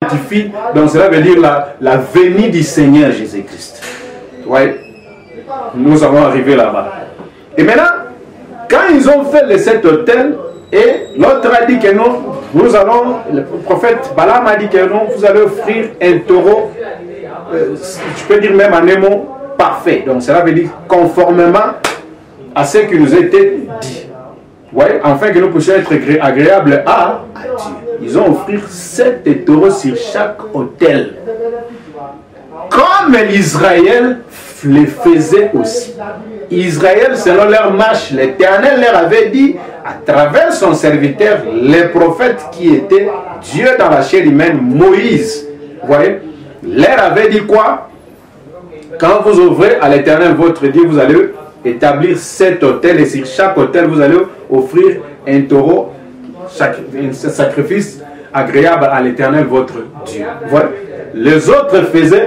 Donc cela veut dire la venue du Seigneur Jésus-Christ. Ouais. Nous allons arriver là-bas. Et maintenant, quand ils ont fait les 7 autels, et l'autre a dit que non, nous allons, le prophète Balaam a dit que non, vous allez offrir un taureau, je peux dire même un émon parfait. Donc cela veut dire conformément à ce qui nous a été dit. Ouais, afin que nous puissions être agréables à Dieu. Ils ont offert 7 taureaux sur chaque autel. Comme l'Israël les faisait aussi. Israël, selon leur marche, l'Éternel leur avait dit, à travers son serviteur, les prophètes qui étaient Dieu dans la chair humaine, Moïse, vous voyez, leur avait dit quoi? Quand vous ouvrez à l'Éternel votre Dieu, vous allez établir 7 autels et sur chaque autel, vous allez offrir un taureau, un sacrifice agréable à l'Éternel votre Dieu. Voilà. Les autres faisaient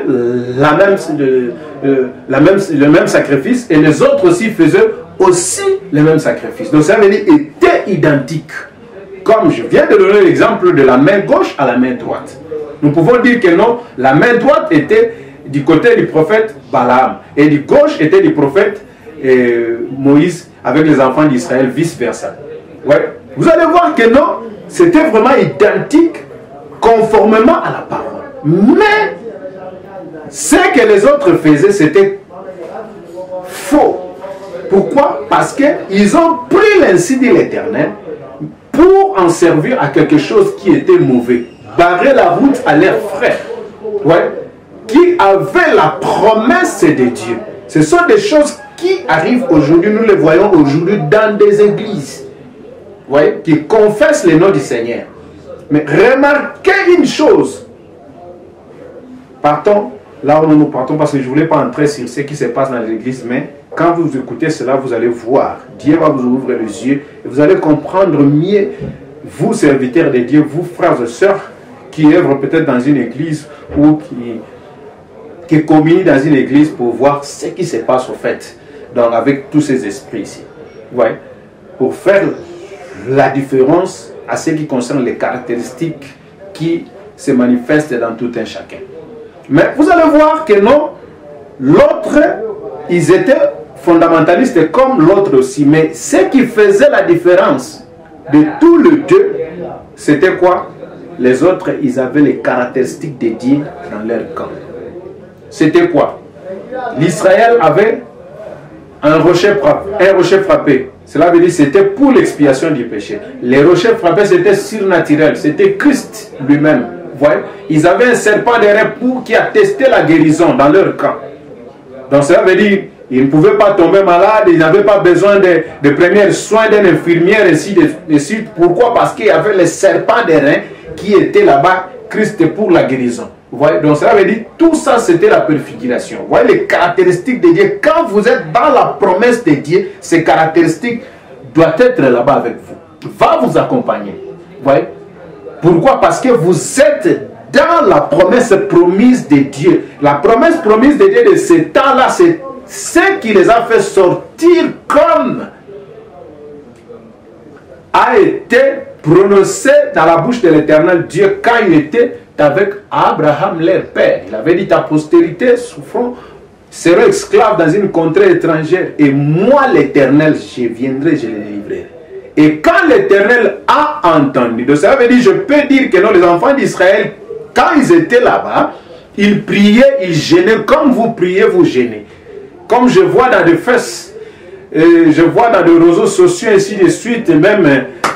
le même sacrifice et les autres aussi faisaient aussi le même sacrifice. Donc ça veut dire étaient identiques. Comme je viens de donner l'exemple de la main gauche à la main droite. Nous pouvons dire que non, la main droite était du côté du prophète Balaam et du gauche était du prophète Moïse avec les enfants d'Israël, vice-versa. Ouais. Vous allez voir que non, c'était vraiment identique conformément à la parole. Mais ce que les autres faisaient, c'était faux. Pourquoi? Parce qu'ils ont pris l'ainsi de l'Éternel pour en servir à quelque chose qui était mauvais. Barrer la route à leurs frères. Ouais. Qui avaient la promesse de Dieu. Ce sont des choses qui arrivent aujourd'hui, nous les voyons aujourd'hui dans des églises. Ouais, qui confessent le nom du Seigneur. Mais remarquez une chose. Partons là où nous partons parce que je ne voulais pas entrer sur ce qui se passe dans l'église, mais quand vous écoutez cela, vous allez voir. Dieu va vous ouvrir les yeux et vous allez comprendre mieux, vous serviteurs de Dieu, vous frères et sœurs qui œuvrent peut-être dans une église ou qui communient dans une église pour voir ce qui se passe au fait. Donc avec tous ces esprits ici. Ouais, pour faire la différence à ce qui concerne les caractéristiques qui se manifestent dans tout un chacun. Mais vous allez voir que non, l'autre, ils étaient fondamentalistes comme l'autre aussi. Mais ce qui faisait la différence de tous les deux, c'était quoi? Les autres, ils avaient les caractéristiques de Dieu dans leur camp. C'était quoi? L'Israël avait un rocher frappé. Cela veut dire que c'était pour l'expiation du péché. Les rochers frappés, c'était surnaturel. C'était Christ lui-même. Voyez? Ils avaient un serpent derrière qui attestait la guérison dans leur camp. Donc cela veut dire qu'ils ne pouvaient pas tomber malades, ils n'avaient pas besoin de premiers soins d'une infirmière, ainsi de suite. Pourquoi? Parce qu'il y avait le serpent derrière qui était là-bas, Christ pour la guérison. Vous voyez? Donc cela veut dire tout ça c'était la préfiguration. Vous voyez les caractéristiques de Dieu. Quand vous êtes dans la promesse de Dieu, ces caractéristiques doivent être là-bas avec vous. Va vous accompagner. Vous voyez? Pourquoi? Parce que vous êtes dans la promesse promise de Dieu. La promesse promise de Dieu de ce temps-là, c'est ce qui les a fait sortir comme a été prononcé dans la bouche de l'Éternel Dieu quand il était avec Abraham, leur père. Il avait dit, ta postérité souffrant sera esclave dans une contrée étrangère. Et moi, l'Éternel, je viendrai, je les délivrerai. Et quand l'Éternel a entendu, donc ça veut dire, je peux dire que non, les enfants d'Israël, quand ils étaient là-bas, ils priaient, ils gênaient, comme vous priez, vous gênez. Comme je vois dans des fesses, je vois dans des réseaux sociaux, ainsi de suite, même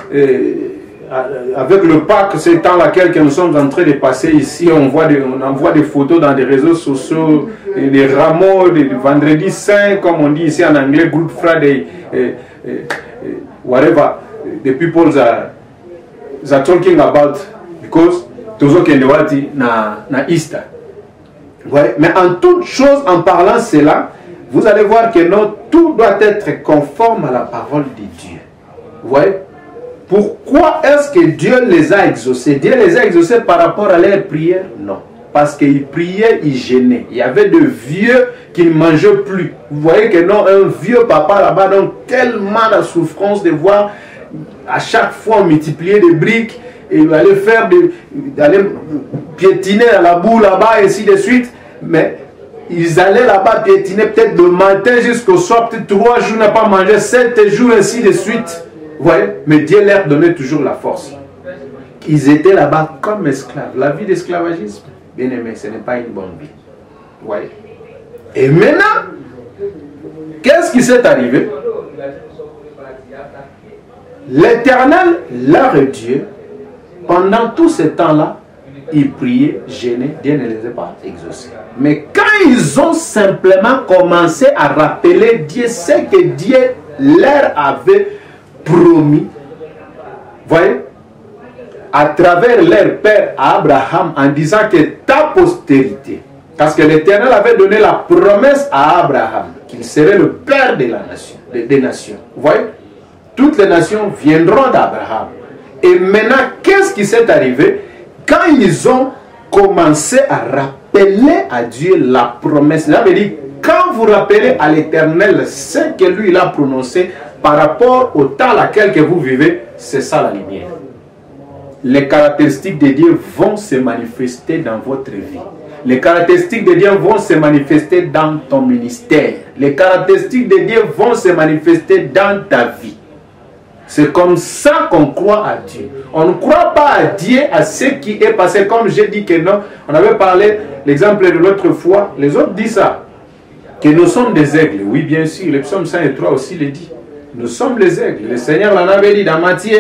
avec le Pâques, c'est dans laquelle nous sommes en train de passer ici, on envoie des photos dans des réseaux sociaux, des rameaux, des vendredi saint, comme on dit ici en anglais, Good Friday, whatever the people are talking about, because tozo kendewati na Easter. Ouais. Mais en toute chose, en parlant cela, vous allez voir que non, tout doit être conforme à la parole de Dieu. Ouais. Pourquoi est-ce que Dieu les a exaucés? Dieu les a exaucés par rapport à leurs prières? Non. Parce qu'ils priaient, ils gênaient. Il y avait de vieux qui ne mangeaient plus. Vous voyez que non, un vieux papa là-bas, donc tellement de souffrance de voir à chaque fois multiplier des briques, et aller faire d'aller piétiner à la boue là-bas, et ainsi de suite. Mais ils allaient là-bas piétiner peut-être le matin jusqu'au soir, peut-être 3 jours, n'a pas mangé, 7 jours, ainsi de suite. Vous voyez? Mais Dieu leur donnait toujours la force. Ils étaient là-bas comme esclaves. La vie d'esclavagisme, bien aimé, ce n'est pas une bonne vie. Vous voyez? Et maintenant, qu'est-ce qui s'est arrivé? L'Éternel, leur Dieu, pendant tout ce temps-là, ils priaient, gênaient, Dieu ne les a pas exaucés. Mais quand ils ont simplement commencé à rappeler Dieu, ce que Dieu leur avait promis, voyez, à travers leur père Abraham, en disant que ta postérité, parce que l'Éternel avait donné la promesse à Abraham, qu'il serait le père de la nation, des nations. Vous voyez, toutes les nations viendront d'Abraham. Et maintenant, qu'est-ce qui s'est arrivé? Quand ils ont commencé à rappeler à Dieu la promesse, ça veut dire, quand vous rappelez à l'Éternel ce que lui il a prononcé par rapport au temps à laquelle que vous vivez, c'est ça la lumière. Les caractéristiques de Dieu vont se manifester dans votre vie. Les caractéristiques de Dieu vont se manifester dans ton ministère. Les caractéristiques de Dieu vont se manifester dans ta vie. C'est comme ça qu'on croit à Dieu. On ne croit pas à Dieu, à ce qui est passé, comme j'ai dit que non. On avait parlé, l'exemple de l'autre fois, les autres disent ça, que nous sommes des aigles. Oui, bien sûr, le psaume 103 aussi le dit. Nous sommes les aigles. Le Seigneur l'en avait dit dans Matthieu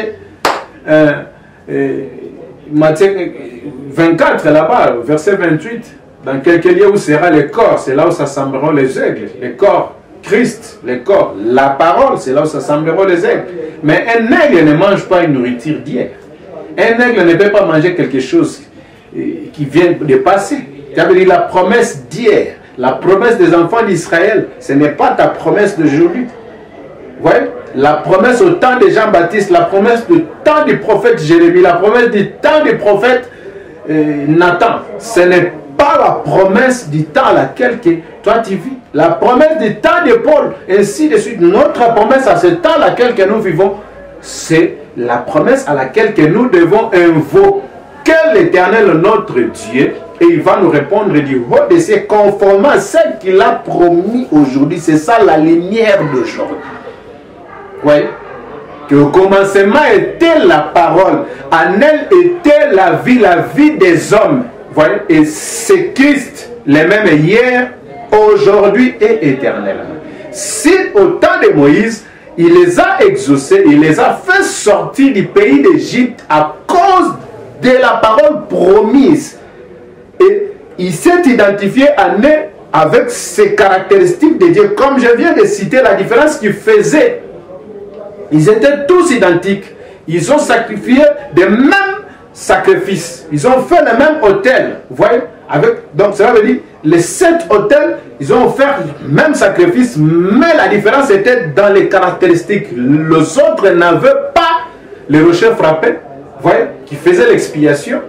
24, là-bas, verset 28. Dans quelques lieux où sera le corps, c'est là où s'assembleront les aigles. Le corps, Christ, le corps, la parole, c'est là où s'assembleront les aigles. Mais un aigle ne mange pas une nourriture d'hier. Un aigle ne peut pas manger quelque chose qui vient de passer. Ça veut dire la promesse d'hier, la promesse des enfants d'Israël, ce n'est pas ta promesse d'aujourd'hui. Vous voyez? La promesse au temps de Jean-Baptiste, la promesse du temps du prophète Jérémie, la promesse du temps du prophète Nathan, ce n'est pas la promesse du temps à laquelle que toi tu vis. La promesse du temps de Paul, ainsi de suite. Notre promesse à ce temps à laquelle que nous vivons, c'est la promesse à laquelle que nous devons invoquer l'Éternel notre Dieu, et il va nous répondre du haut de ses conformément à ce qu'il a promis aujourd'hui. C'est ça la lumière d'aujourd'hui. Oui. Que au commencement était la parole, en elle était la vie des hommes. Voyez? Et c'est Christ, le même hier, aujourd'hui et éternellement. Si au temps de Moïse, il les a exaucés, il les a fait sortir du pays d'Égypte à cause de la parole promise. Et il s'est identifié en eux avec ces caractéristiques de Dieu. Comme je viens de citer la différence qu'ils faisaient, ils étaient tous identiques. Ils ont sacrifié des mêmes sacrifices. Ils ont fait le même autel. Vous voyez? Donc cela veut dire, les 7 autels, ils ont offert le même sacrifice, mais la différence était dans les caractéristiques. Les autres n'avaient pas les rochers frappés, vous voyez, qui faisaient l'expiation.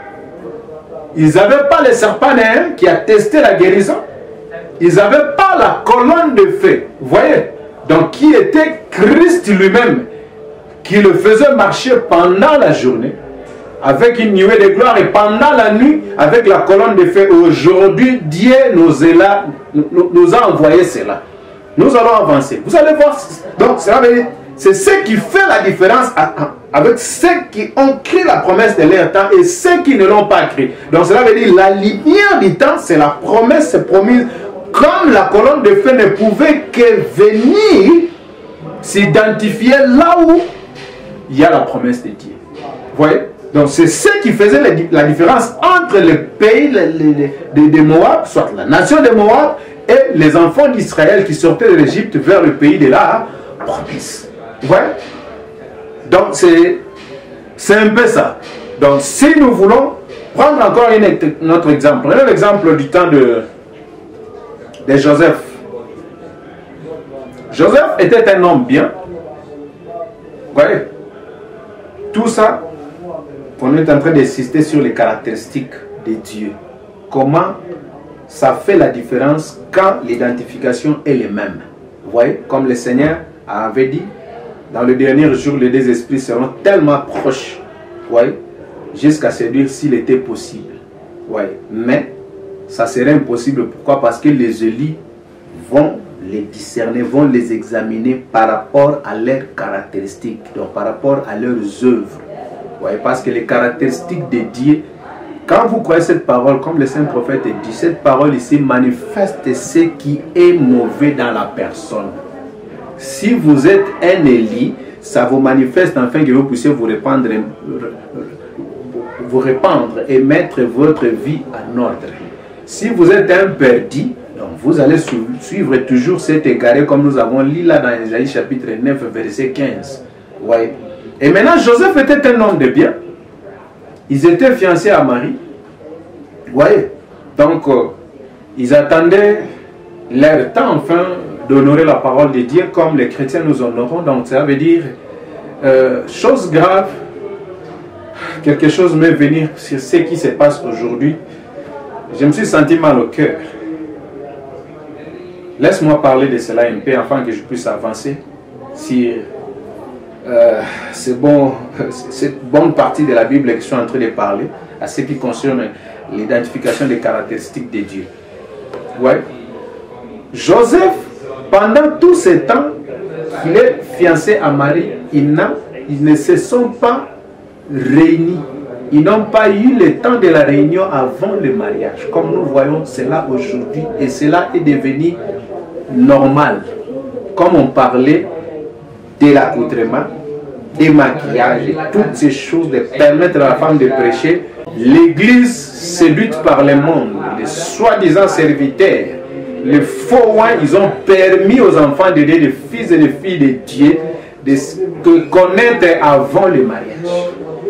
Ils n'avaient pas le serpent néant qui attestait la guérison. Ils n'avaient pas la colonne de feu, vous voyez, donc qui était Christ lui-même, qui le faisait marcher pendant la journée avec une nuée de gloire, et pendant la nuit avec la colonne de feu. Aujourd'hui, Dieu nous a envoyé cela. Nous allons avancer. Vous allez voir. Donc, c'est ce qui fait la différence avec ceux qui ont cru la promesse de leur temps et ceux qui ne l'ont pas cru. Donc, cela veut dire la lumière du temps, c'est la promesse promise. Comme la colonne de feu ne pouvait que venir s'identifier là où il y a la promesse de Dieu. Vous voyez? Donc c'est ce qui faisait la différence entre le pays de Moab, soit la nation de Moab, et les enfants d'Israël qui sortaient de l'Égypte vers le pays de la promesse. Vous voyez? Donc c'est un peu ça. Donc si nous voulons prendre encore un autre exemple, prenez l'exemple du temps de Joseph. Joseph était un homme bien. Vous voyez? Tout ça, on est en train d'insister sur les caractéristiques de Dieu. Comment ça fait la différence quand l'identification est la même. Vous voyez, comme le Seigneur avait dit, dans le dernier jour, les deux esprits seront tellement proches. Vous voyez, jusqu'à se dire s'il était possible. Ouais. Mais ça serait impossible. Pourquoi? Parce que les élites vont les discerner, vont les examiner par rapport à leurs caractéristiques, donc par rapport à leurs œuvres. Ouais, parce que les caractéristiques de Dieu, quand vous croyez cette parole, comme le saint prophète dit, cette parole ici manifeste ce qui est mauvais dans la personne. Si vous êtes un Élie, ça vous manifeste afin que vous puissiez vous répandre et mettre votre vie en ordre. Si vous êtes un perdu, donc vous allez suivre toujours cet égaré comme nous avons lu là dans Isaïe chapitre 9 verset 15. Ouais. Et maintenant Joseph était un homme de bien. Ils étaient fiancés à Marie. Vous voyez? Donc ils attendaient leur temps enfin d'honorer la parole de Dieu comme les chrétiens nous honorons. Donc ça veut dire chose grave. Quelque chose m'est venu sur ce qui se passe aujourd'hui. Je me suis senti mal au cœur. Laisse-moi parler de cela un peu afin que je puisse avancer sur cette bonne partie de la Bible que je suis en train de parler, à ce qui concerne l'identification des caractéristiques de Dieu. Ouais. Joseph, pendant tout ce temps qu'il est fiancé à Marie, ils ne se sont pas réunis. Ils n'ont pas eu le temps de la réunion avant le mariage. Comme nous voyons cela aujourd'hui. Et cela est devenu normal. Comme on parlait de l'accoutrement, des maquillages et toutes ces choses, de permettre à la femme de prêcher. L'Église séduite par le monde, les soi-disant serviteurs, les faux oins, ils ont permis aux enfants de Dieu, les fils et les filles de Dieu, de connaître avant le mariage.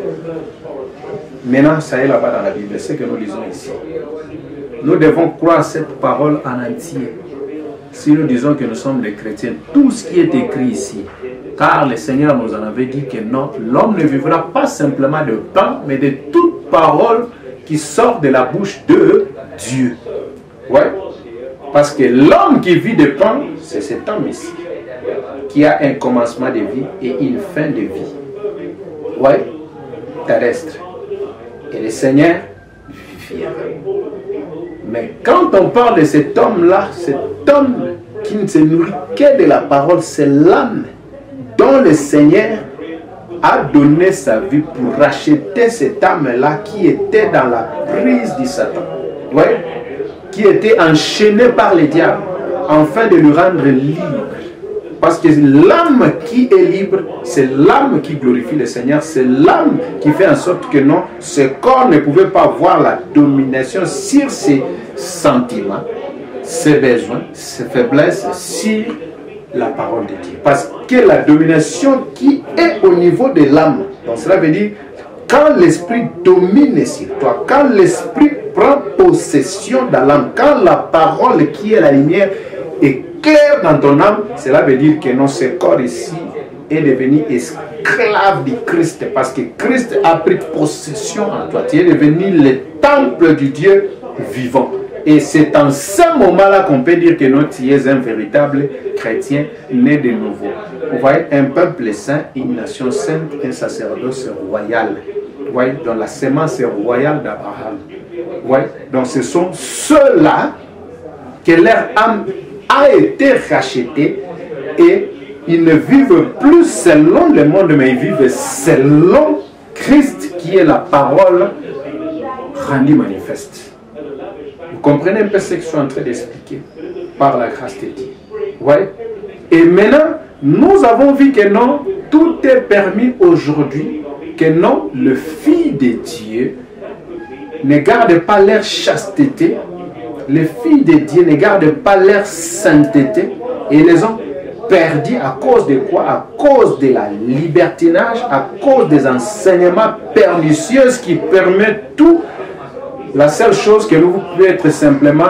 Maintenant, ça est là-bas dans la Bible, c'est ce que nous lisons ici. Nous devons croire cette parole en entier. Si nous disons que nous sommes des chrétiens, tout ce qui est écrit ici, car le Seigneur nous en avait dit que non, l'homme ne vivra pas simplement de pain, mais de toute parole qui sort de la bouche de Dieu. Ouais. Parce que l'homme qui vit de pain, c'est cet homme ici, qui a un commencement de vie et une fin de vie. Ouais. Terrestre. Et le Seigneur vivifiera. Mais quand on parle de cet homme-là, cet homme qui ne se nourrit que de la parole, c'est l'âme dont le Seigneur a donné sa vie pour racheter cette âme-là qui était dans la prise du Satan. Ouais, qui était enchaînée par le diable, afin de le rendre libre. Parce que l'âme qui est libre, c'est l'âme qui glorifie le Seigneur, c'est l'âme qui fait en sorte que non, ce corps ne pouvait pas avoir la domination sur ses sentiments, ses besoins, ses faiblesses, sur la parole de Dieu. Parce que la domination qui est au niveau de l'âme, donc cela veut dire, quand l'esprit domine sur toi, quand l'esprit prend possession de l'âme, quand la parole qui est la lumière est clair dans ton âme, cela veut dire que non, ce corps ici est devenu esclave du Christ, parce que Christ a pris possession en toi. Tu es devenu le temple du Dieu vivant. Et c'est en ce moment-là qu'on peut dire que non, tu es un véritable chrétien né de nouveau. Vous voyez, un peuple saint, une nation sainte, un sacerdoce royal. Vous voyez, dans la sémence royale d'Abraham. Vous voyez, donc ce sont ceux-là que leur âme a été rachetée et ils ne vivent plus selon le monde, mais ils vivent selon Christ qui est la parole rendue manifeste. Vous comprenez un peu ce que je suis en train d'expliquer par la grâce de Dieu. Ouais. Et maintenant, nous avons vu que non, tout est permis aujourd'hui, que non, le Fils de Dieu ne garde pas leur chasteté. Les filles de Dieu ne gardent pas leur sainteté et les ont perdus à cause de quoi? À cause de la libertinage, à cause des enseignements pernicieux qui permettent tout. La seule chose que vous pouvez être simplement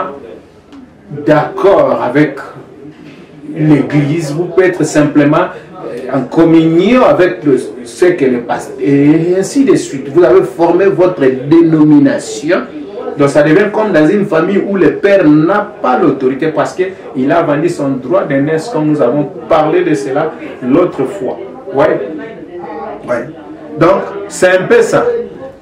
d'accord avec l'Église, vous pouvez être simplement en communion avec ce que le pasteur, et ainsi de suite. Vous avez formé votre dénomination. Donc ça devient comme dans une famille où le père n'a pas l'autorité parce qu'il a vendu son droit d'aînesse, comme nous avons parlé de cela l'autre fois. Ouais. Ouais. Donc c'est un peu ça.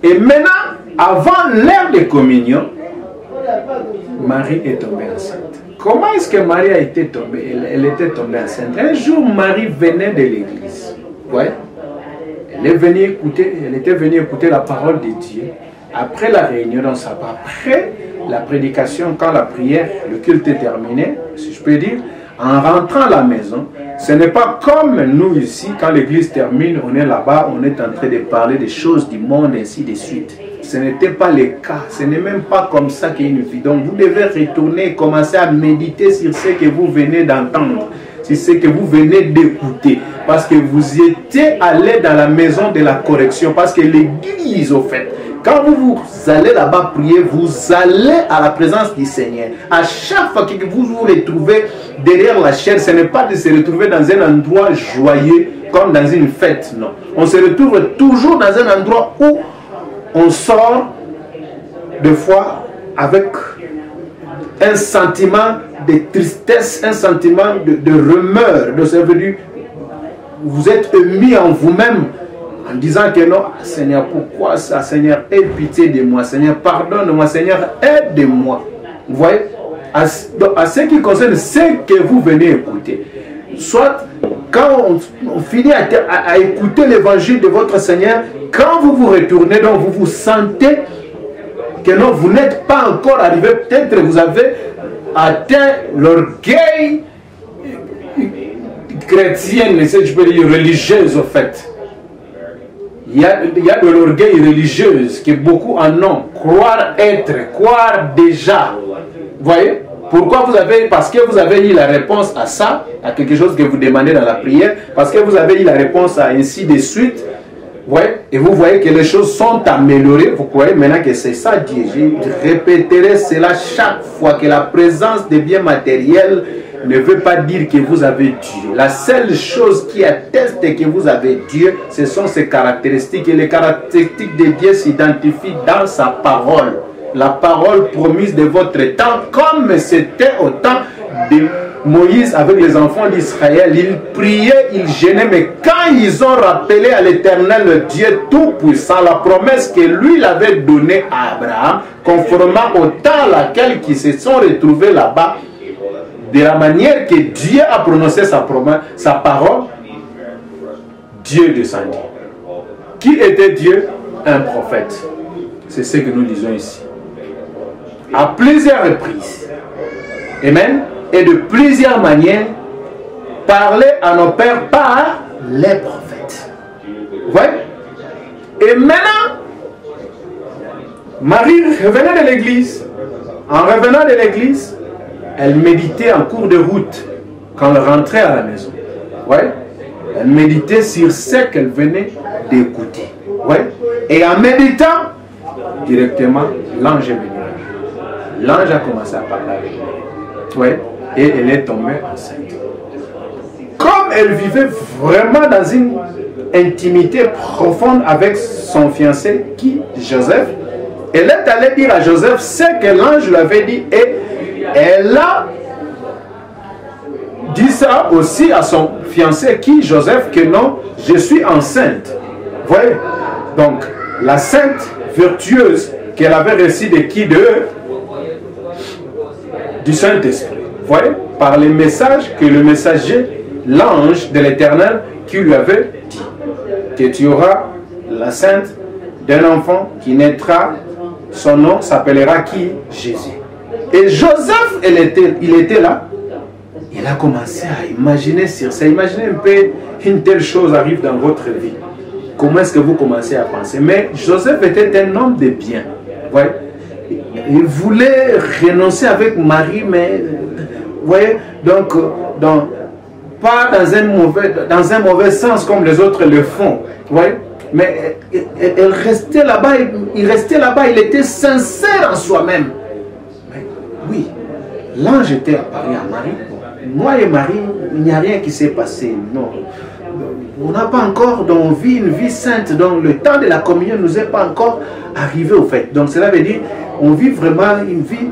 Et maintenant, avant l'heure de communion, Marie est tombée enceinte. Comment est-ce que Marie a été tombée? Elle était tombée enceinte. Un jour, Marie venait de l'église. Ouais. Elle était venue écouter la parole de Dieu. Après la réunion dans sa part, après la prédication, quand la prière, le culte est terminé, si je peux dire, en rentrant à la maison, ce n'est pas comme nous ici, quand l'église termine, on est là-bas, on est en train de parler des choses du monde, ainsi de suite. Ce n'était pas le cas, ce n'est même pas comme ça qu'il y a une vie. Donc vous devez retourner et commencer à méditer sur ce que vous venez d'entendre, sur ce que vous venez d'écouter. Parce que vous étiez allé dans la maison de la correction, parce que l'église, au fait, quand vous allez là-bas prier, vous allez à la présence du Seigneur. À chaque fois que vous vous retrouvez derrière la chair, ce n'est pas de se retrouver dans un endroit joyeux comme dans une fête, non. On se retrouve toujours dans un endroit où on sort des fois avec un sentiment de tristesse, un sentiment de rumeur, de ça veut dire vous êtes mis en vous-même en disant que non, Seigneur, pourquoi ça? Seigneur, aie pitié de moi. Seigneur, pardonne-moi. Seigneur, aide-moi. Vous voyez, à ce qui concerne ce que vous venez écouter, soit quand on finit à écouter l'évangile de votre Seigneur, quand vous vous retournez, donc vous vous sentez que non, vous n'êtes pas encore arrivé, peut-être vous avez atteint l'orgueil chrétien, si je peux dire religieuse au fait. Il y a de l'orgueil religieux que beaucoup en ont. Croire être, croire déjà. Vous voyez? Pourquoi vous avez? Parce que vous avez eu la réponse à ça, à quelque chose que vous demandez dans la prière, parce que vous avez eu la réponse à ainsi de suite. Ouais, et vous voyez que les choses sont améliorées. Vous croyez maintenant que c'est ça Dieu. Je répéterai cela chaque fois, que la présence des biens matériels ne veut pas dire que vous avez Dieu. La seule chose qui atteste que vous avez Dieu, ce sont ses caractéristiques. Et les caractéristiques de Dieu s'identifient dans sa parole. La parole promise de votre temps, comme c'était au temps de Moïse avec les enfants d'Israël. Ils priaient, ils gênaient, mais quand ils ont rappelé à l'Éternel, le Dieu Tout-Puissant, la promesse que lui l'avait donnée à Abraham, conformément au temps à laquelle ils se sont retrouvés là-bas, de la manière que Dieu a prononcé sa promesse, sa parole, Dieu descendit. Qui était Dieu? Un prophète. C'est ce que nous disons ici. À plusieurs reprises. Amen. Et de plusieurs manières, parler à nos pères par les prophètes. Vous voyez? Et maintenant, Marie revenait de l'église. En revenant de l'église, elle méditait en cours de route quand elle rentrait à la maison. Ouais. Elle méditait sur ce qu'elle venait d'écouter. Ouais. Et en méditant, directement, l'ange est venu. L'ange a commencé à parler avec elle. Ouais. Et elle est tombée enceinte. Comme elle vivait vraiment dans une intimité profonde avec son fiancé, qui, Joseph, elle est allée dire à Joseph ce que l'ange lui avait dit, et elle a dit ça aussi à son fiancé, qui, Joseph, que non, je suis enceinte. Vous voyez? Donc, la sainte vertueuse qu'elle avait reçue de qui? Du Saint-Esprit. Vous voyez? Par les messages que le messager, l'ange de l'Éternel, qui lui avait dit que tu auras la sainte d'un enfant qui naîtra, son nom s'appellera qui? Jésus. Et Joseph, il était là. Il a commencé à imaginer sur ça. Imaginez un peu, une telle chose arrive dans votre vie. Comment est-ce que vous commencez à penser? Mais Joseph était un homme de bien. Vous voyez? Il voulait renoncer avec Marie, mais vous voyez, donc, pas dans un mauvais sens comme les autres le font. Vous voyez? Mais elle restait là-bas, il restait là-bas, il était sincère en soi-même. Mais oui, l'ange était apparu à Marie. Moi et Marie, il n'y a rien qui s'est passé. Non. On n'a pas encore une vie sainte. Donc le temps de la communion ne nous est pas encore arrivé au fait. Donc cela veut dire on vit vraiment une vie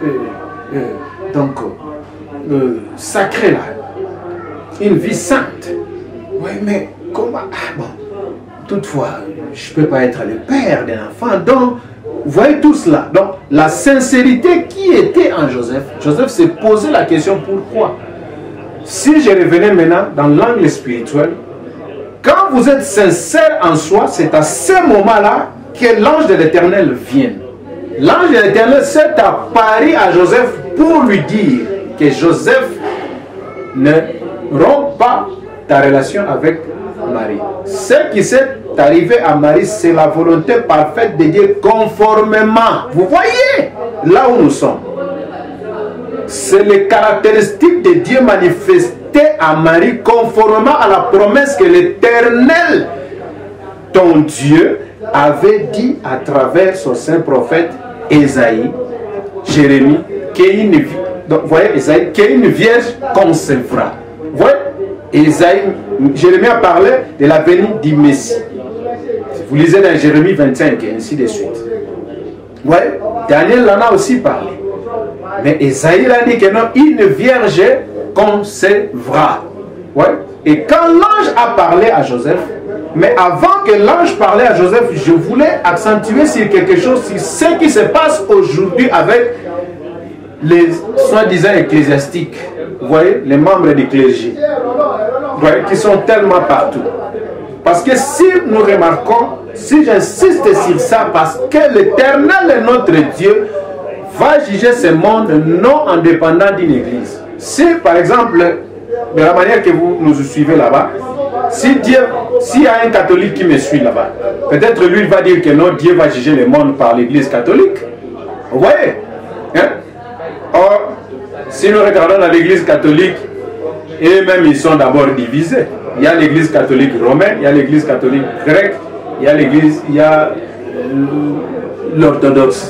sacrée là. Une vie sainte. Oui, mais comment? Ah, bon. Toutefois, je ne peux pas être le père d'un enfant. Donc, vous voyez tout cela. Donc, la sincérité qui était en Joseph, Joseph s'est posé la question pourquoi. Si je revenais maintenant dans l'angle spirituel, quand vous êtes sincère en soi, c'est à ce moment-là que l'ange de l'Éternel vient. L'ange de l'Éternel s'est apparu à Joseph pour lui dire que Joseph ne rompt pas ta relation avec Marie. Ce qui s'est arrivé à Marie, c'est la volonté parfaite de Dieu conformément. Vous voyez là où nous sommes. C'est les caractéristiques de Dieu manifestées à Marie conformément à la promesse que l'Éternel, ton Dieu, avait dit à travers son saint prophète Ésaïe, Jérémie, qu'une vierge concevra. Vous voyez, Jérémie a parlé de la venue du Messie. Vous lisez dans Jérémie 25 et ainsi de suite. Vous voyez, Daniel en a aussi parlé. Mais Ésaïe a dit que non, une vierge concevra. Ouais. Et quand l'ange a parlé à Joseph, mais avant que l'ange parlait à Joseph, je voulais accentuer sur quelque chose, sur ce qui se passe aujourd'hui avec les soi-disant ecclésiastiques. Vous voyez, les membres du clergé. Vous voyez, qui sont tellement partout. Parce que si nous remarquons, si j'insiste sur ça, parce que l'Éternel, notre Dieu, va juger ce monde non indépendant d'une église. Si, par exemple, de la manière que vous nous suivez là-bas, s'il y a un catholique qui me suit là-bas, peut-être lui va dire que non, Dieu va juger le monde par l'église catholique. Vous voyez, hein? Or, si nous regardons dans l'église catholique, eux-mêmes ils sont d'abord divisés. Il y a l'église catholique romaine, il y a l'église catholique grecque, il y a l'orthodoxe.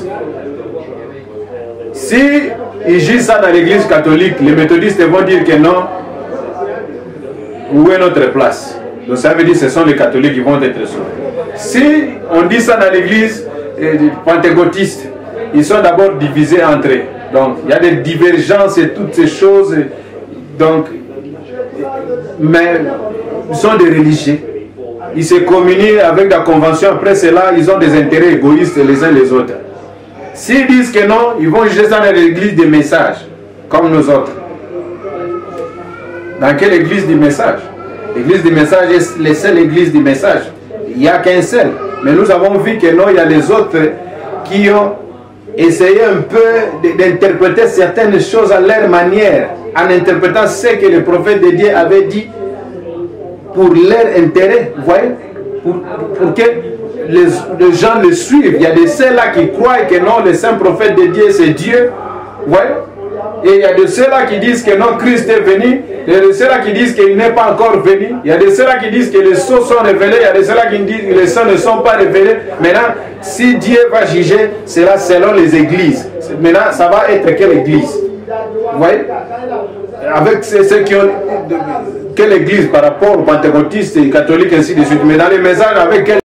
Si ils jugent ça dans l'église catholique, les méthodistes vont dire que non, où est notre place? Donc ça veut dire que ce sont les catholiques qui vont être sauvés. Si on dit ça dans l'église pentecôtiste, ils sont d'abord divisés entre eux. Donc il y a des divergences et toutes ces choses. Donc, mais ils sont des religieux. Ils se communient avec la convention. Après cela, ils ont des intérêts égoïstes les uns les autres. S'ils disent que non, ils vont juger ça dans l'église des messages, comme nous autres. Dans quelle église du message? L'église du message est la seule église du message. Il n'y a qu'un seul. Mais nous avons vu que non, il y a les autres qui ont essayé un peu d'interpréter certaines choses à leur manière, en interprétant ce que le prophète de Dieu avait dit pour leur intérêt. Vous voyez? Pour que les gens le suivent. Il y a de ceux-là qui croient que non, le saint prophète de Dieu, c'est Dieu. Vous voyez? Et il y a de ceux-là qui disent que non, Christ est venu. Il y a de ceux-là qui disent qu'il n'est pas encore venu. Il y a de ceux-là qui disent que les sceaux sont révélés. Il y a de ceux-là qui disent que les sceaux ne sont pas révélés. Maintenant, si Dieu va juger, c'est selon les églises. Maintenant, ça va être quelle église? Vous voyez? Avec ceux qui ont... Quelle église par rapport aux pentecôtistes et catholiques, ainsi de suite. Mais dans les messages, avec quelle